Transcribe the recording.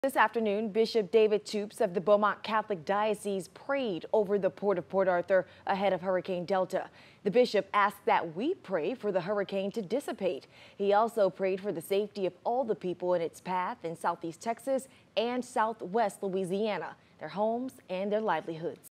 This afternoon, Bishop David Toups of the Beaumont Catholic Diocese prayed over the port of Port Arthur ahead of Hurricane Delta. The bishop asked that we pray for the hurricane to dissipate. He also prayed for the safety of all the people in its path in southeast Texas and southwest Louisiana, their homes and their livelihoods.